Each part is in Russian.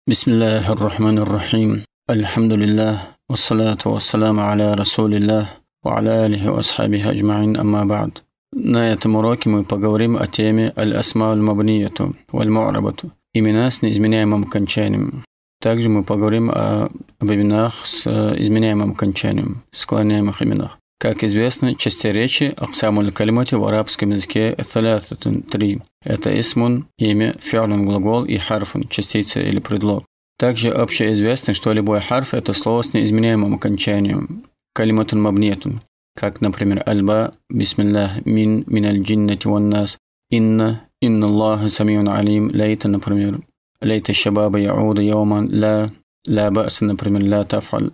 بسم الله الرحمن الرحيم. الحمد لله والصلاة والسلام على رسول الله وعلى آله وأصحابه أجمعين. أما بعد. На этом уроке мы поговорим о теме аль-асма аль-мабнияту валь-му'рабату. Имена с неизменяемым окончанием. Также мы поговорим об именах с изменяемым окончанием, склоняемых именах. Как известно, части речи аксамуль калимати в арабском языке три. Это исмун, имя, фи'лун, глагол и харфун, частица или предлог. Также общеизвестно, что любой харф – это слово с неизменяемым окончанием, калиматун мабниятун, как, например, альба, бисмиллах, мин аль-джиннати ван нас, инна Аллаха самиун алим, лейта, например, лейта шабаба яуда яуман, ла ба'са, например, ла таф'аль,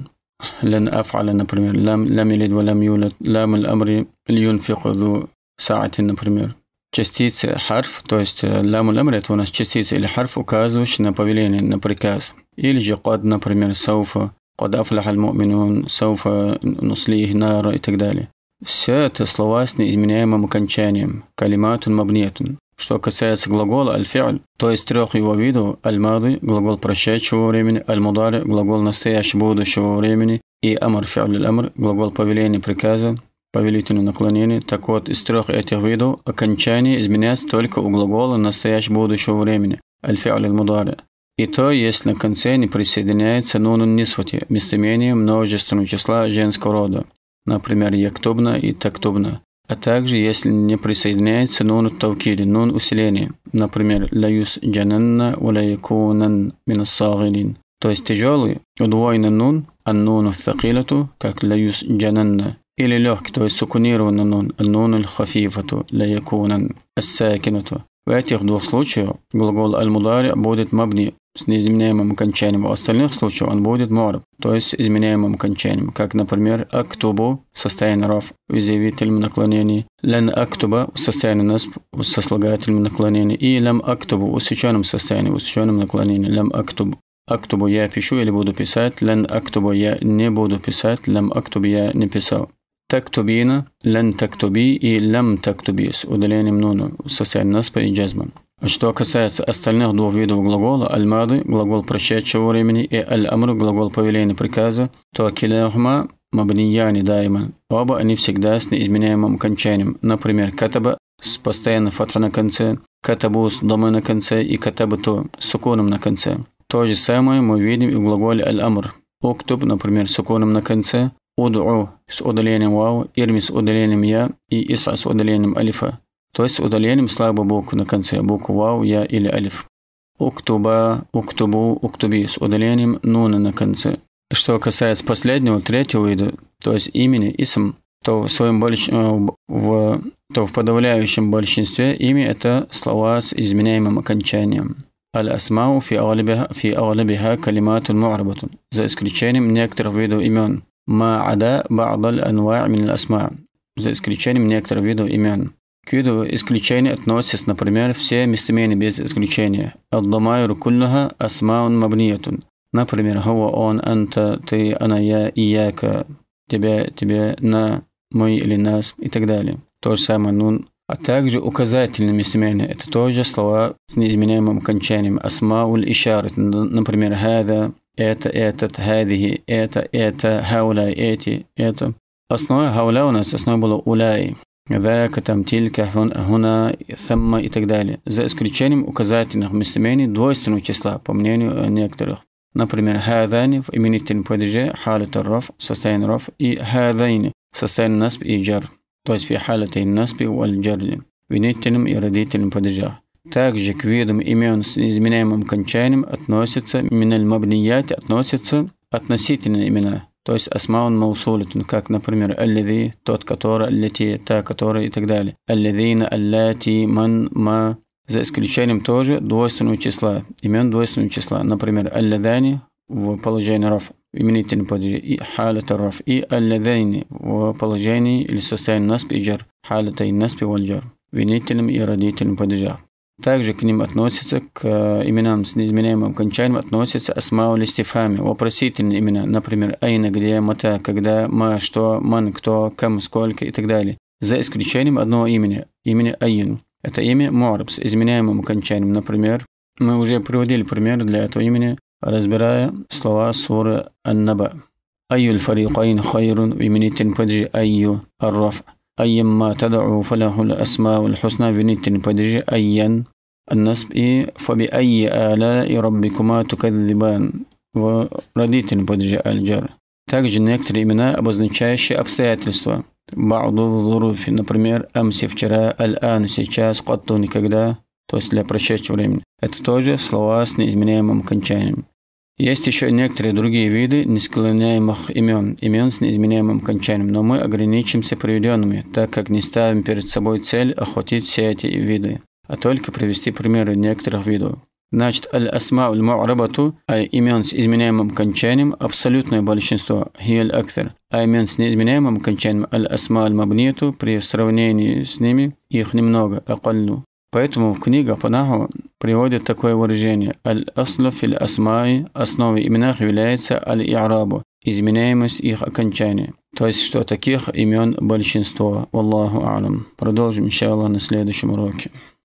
лан аф'аля, например, лам ялид ва лам юлад, лам аль-амри льюнфиq ذу са'атин, например. Частица харф, то есть лам аль-амри, это у нас частица или харф, указывающий на повеление, на приказ. Или же кад, например, сауфа, кад афляха аль-му'минун, сауфа нуслих нара и так далее. Все это слова с неизменяемым окончанием, калиматун мабниятун. Что касается глагола аль-фи'ль, то есть трех его видов: аль-мады, глагол прошедшего времени, аль-мудари, глагол настоящего будущего времени, и амр, фи'ль аль-амр, глагол повеления, приказа, повелительное наклонение. Так вот, из трех этих видов окончание изменяется только у глагола настоящего будущего времени, аль-фи'ль аль-мудари. И то, если на конце не присоединяется нунун нисвати, местоимение множественного числа женского рода, например, яктубна и тактубна. А также, если не присоединяется нун тавкиди, нун усиления, например, ла юсджананна ва ла якунан мин ас-сагирин. То есть тяжелый, удвоенный нун, ан-нуну th-thакилату, как ла юсджананна. Или легкий, то есть сукунированный нун, ан-нун аль-хафифату, ла якунан ас-сакинату. В этих двух случаях глагол аль-мудари будет мабни с неизменяемым окончанием, в остальных случаях он будет му'раб, то есть с изменяемым окончанием, как, например, актубу, состояние раф, в изъявительном наклонении, лан актуба, в состоянии насб, в сослагательном наклонении, и лам актубу, в усеченном состоянии, в усеченном наклонении, лам актубу я пишу или буду писать, лан актубу я не буду писать, лам актубу я не писал. Тактубина, лан тактуби и лам тактуби с удалением нуна, в состоянии насба и джазма. Что касается остальных двух видов глагола, аль-мады, глагол прошедшего времени, и аль-амр, глагол повеления, приказа, то киляхума мабнияни дайма. Оба они всегда с неизменяемым окончанием. Например, катаба с постоянной фатха на конце, катабу с домой на конце и катабату с сукуном на конце. То же самое мы видим и в глаголе аль-амр. Уктуб, например, с сукуном на конце, уд'у с удалением вау, ирми с удалением я и иса с удалением алифа. То есть с удалением слабой буквы на конце, букву вау, я или алиф. Уктуба, уктубу, уктуби с удалением нуна на конце. Что касается последнего, третьего вида, то есть имени, исм, то в подавляющем большинстве имя это слова с изменяемым окончанием. Аль-асмау фи аглабиха калиматун му'рабатун, за исключением некоторых видов имен. Ма-ада ба'даль анва' мин аль-асма, за исключением некоторых видов имен. К виду исключения относятся, например, все местоимения без исключения. Ад-дамайру куллаха асмаун мабниятун. Например, хуа, он, анта, ты, ана, я, ияка, тебе, на, мы или нас и так далее. То же самое нун. А также указательные местоимения. Это тоже слова с неизменяемым окончанием. Асмауль ишарат. Например, хада, это, этот, хадихи, это, хауля, эти, это. Основа хауля у нас, основа была улай. ذاك, там, тилька, хуна, самма и так далее. За исключением указательных местоимений двойственного числа, по мнению некоторых. Например, хадани в именительном падеже, халат ар-раф, состояние раф, и хадайни, состояние насб и джар, то есть фи халатейн насби валь джарли, в именительном и родительном падежах. Также к видам имен с изменяемым окончанием относятся миналь мабният, относятся относительные имена. То есть асмаун маусулитун, как, например, аллази, тот, который, аллати, та, который и так далее. Аллазина, аллати, ман, ма. За исключением тоже двойственного числа, имен двойственного числа. Например, аллазани в положении раф, именительном падеже, и халат ар-раф, и аллазайни в положении или состоянии насб и джар, халатай насб валь джар, в именительном и родительном падежах. Также к ним относятся, к именам с неизменяемым окончанием, относятся асмауль истифами, вопросительные имена, например, айна, где, мата, когда, ма, что, ман, кто, кам, сколько и так далее. За исключением одного имени айн. Это имя му'раб с изменяемым окончанием, например, Мы уже приводили пример для этого имени, разбирая слова суры Ан-Наба. Айюль фарикайн хайрун виминитин паджи айю арраф. Айямма тад'у фалахул асмаул хусна виминитин паджи айян. النصب فبأي آلاء ربكما تكذبان ورодитель подлежит аль-джар. Также некоторые имена, обозначающие обстоятельства. Ба'ду зуруфи, например, амси вчера, аль-ан сейчас, катту никогда, то есть для прошедшего времени. Это тоже слова с неизменяемым окончанием. Есть еще некоторые другие виды несклоняемых имен с неизменяемым окончанием, но мы ограничимся приведенными, так как не ставим перед собой цель охватить все эти виды, а только привести примеры некоторых видов. Значит, аль-асма аль-му'рабату, имен с изменяемым окончанием, абсолютное большинство, хияль акthар, а имен с неизменяемым окончанием, аль-асма аль-мабниту, при сравнении с ними, их немного, акаллу. Поэтому в книгах по нахву приводят такое выражение: аль-аслу фил асмаи, основой именах является аль-и'рабу, изменяемость их окончания. То есть, что таких имен большинство. Валлаху а'лам. Продолжим, иншаллах, на следующем уроке.